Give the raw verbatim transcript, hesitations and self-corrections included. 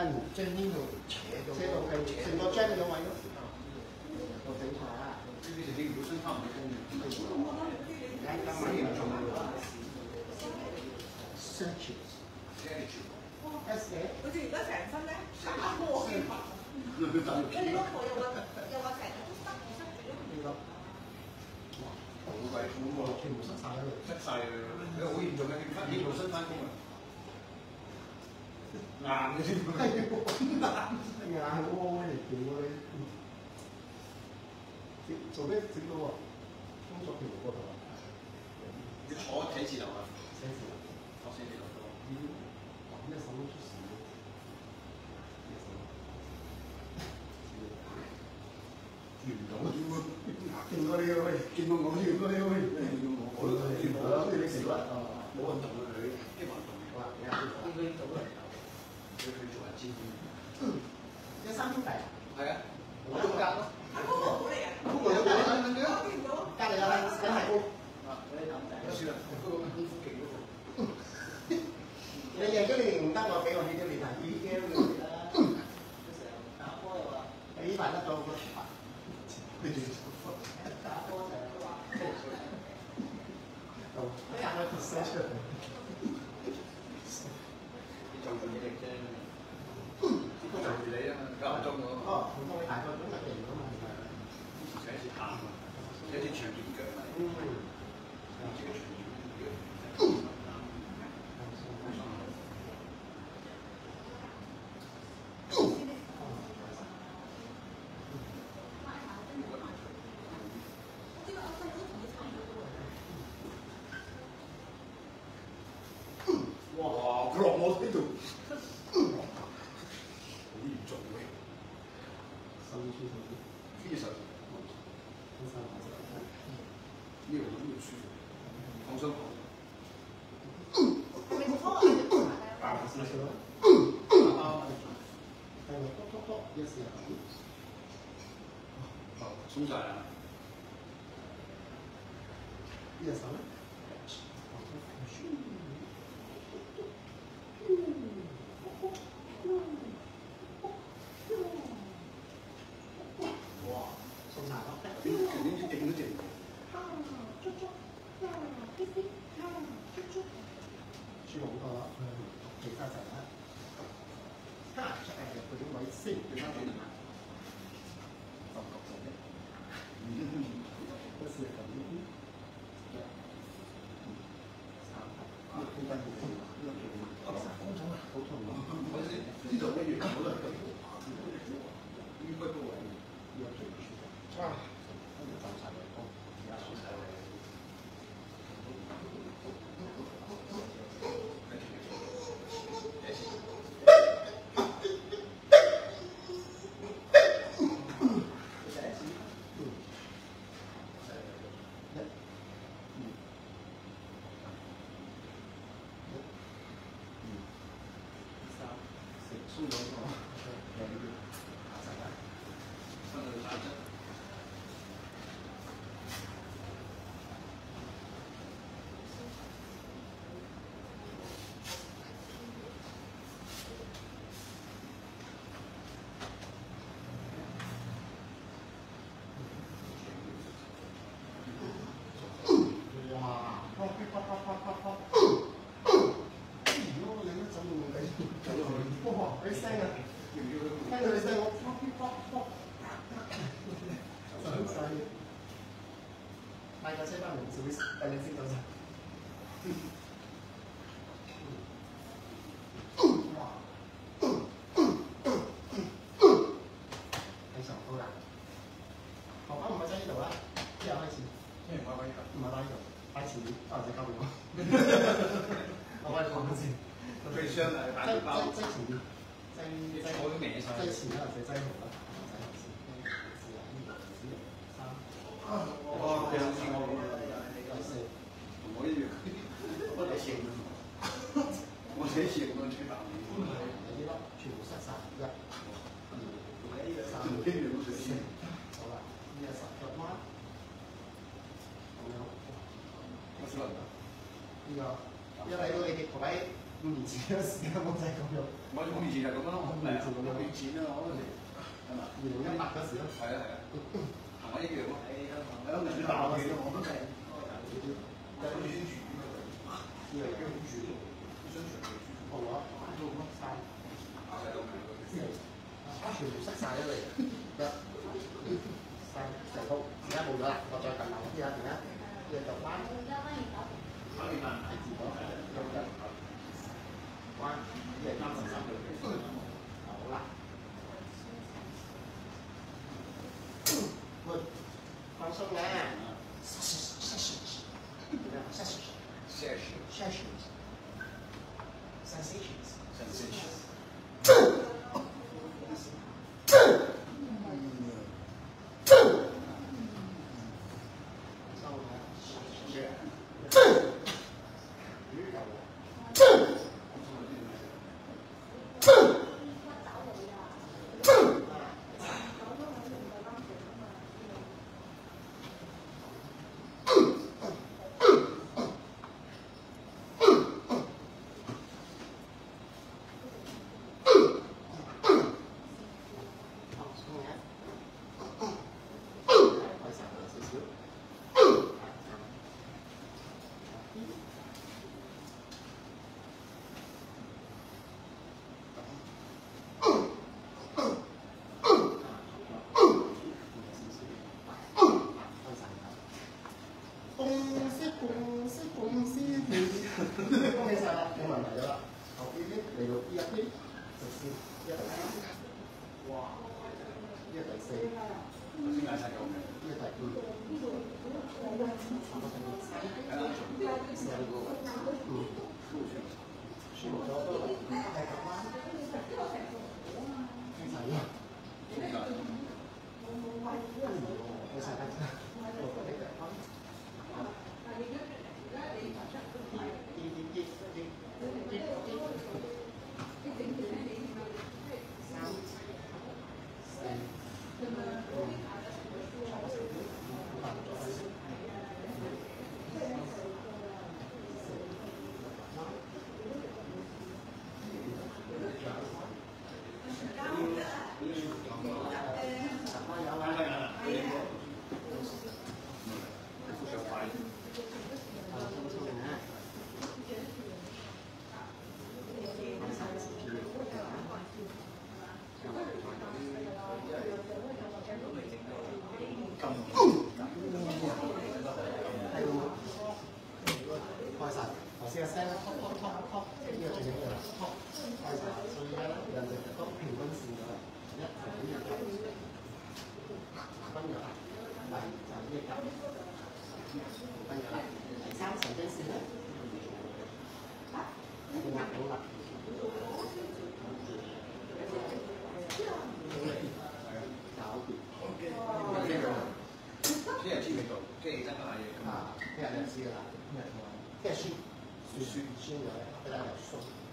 跟即係呢度斜到斜到係成個張咗位咯。個整下，呢啲就啲本身差唔多公嘅。而家今日嚴重啦。Search。S 嘅。好似而家成身咧打波嘅。跟住嗰個又話又話成日都塞住塞住咯。好鬼苦喎！全部塞晒喺度。塞晒佢，你好嚴重嘅，你翻幾度新翻工啊？硬嘅先，係硬硬窩嚟屌你！做咩整到啊？工作條嗰度啊？你坐寫字樓啊？寫字樓，坐寫字樓多。哇！咩手都出事嘅，咩手？見唔到點啊？見過你嘅喂，見過我，見過你喂，我都見過啦，你食啦，冇運動啊佢，啲運動哇，你睇應該做啦。佢去做下招呼，一三兄弟啊？係啊，我中間咯。係高哥嚟嘅。高哥有冇睇緊嘅？我見到。隔離有啦，梗係高。啊，嗰啲咁仔。有算啦，高哥功夫勁嗰個。你贏咗你唔得，我俾我起咗你睇 B G M 嘅啦。佢成日打波又話，你呢排得咗好多錢。打波成日都話。好，加咗 percent 出嚟。就住你啫，就住你啊嘛，夠鐘喎。哦，唔通你大個鐘就贏咗嘛？以前寫字慘啊，寫字長短腳嚟。嗯。自己長短腳。哇！佢落我呢度。非常呢個咁就舒服，放鬆好。你拖啊！打少少咯。啊！係喎，篤篤篤，一時啊。好，鬆晒啦。呢隻手咧？舒服好多啦，其他就係啦，加出嚟嗰啲位先對翻轉頭，就咁做啫。嗯，嗰時係咁樣。三，呢個空間好大，呢個幾好。啊，好重啊，好重啊！嗰時呢度一樣好多人咁，應該都係呢個最舒服。啊，跟住走晒嚟，哦，而家數晒嚟。输咗個有啲下世界，分到打針。哇！啪啪啪啪啪啪！如果你一走到你走到去，哇！啲聲啊，聽到你聲我啪啪啪，想晒。買架車翻嚟就會帶你升到晒。哇！非常高啦。學校唔係喺呢度啦，之後開始。即係唔係喺呢度？唔係喺呢度，喺前面，啊！你交俾我。我幫你講先。最傷係打包。即即前面，即即我都歪晒。即前啦，就擠紅啦，擠紅先。試下呢個試三。哇！你好似我咁啊！有四，同我一樣。我哋前，我哋前咁樣吹白面。係呢粒全部塞晒，一、二、三、四。好啦，呢個十腳彎。咁樣。我試下。呢個一睇到你嘅頭位。 五年前嘅時間冇就係咁樣。 我五年前就咁樣咯，係啊，五年前啊，我嗰時係嘛？ 二零一八嗰時咯。係啊係啊， 行我一樣咯。係啊，喺度住大學嘅，我都係。在那邊住，因為跟住宣傳嘅住，我做乜晒？全部塞晒咗嚟，得晒成套，而家冇咗啦，我再撳埋啲啊，而家呢個就關，係字講係關，呢係三十三度，好啦，喂，放鬆咧。Sessions. Sensations. Sensations. OK 晒啦，冇問題咗啦。後邊啲嚟到 B 一啲，直線一第三，哇！呢個第四，頭先解晒咗嘅。呢個第五，係啦，四個，嗯，舒服咗多啦，係咁啦，聽晒啦，聽晒，聽晒聽晒。開晒，頭先嘅聲咧，拖拖拖拖，呢個最緊要啦，拖開晒，所以咧人哋都平均線咗啦，一係呢個分咗啦，第就係呢個分咗啦，第三神經線咧，壓到啦。聽日知未到，聽日真係嘢。啊，聽日就知㗎啦。聽日聽日書書書書咗咧，比較有鬆。